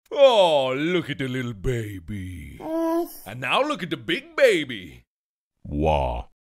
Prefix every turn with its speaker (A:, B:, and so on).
A: Oh, look at the little baby. And now look at the big baby.
B: Wow.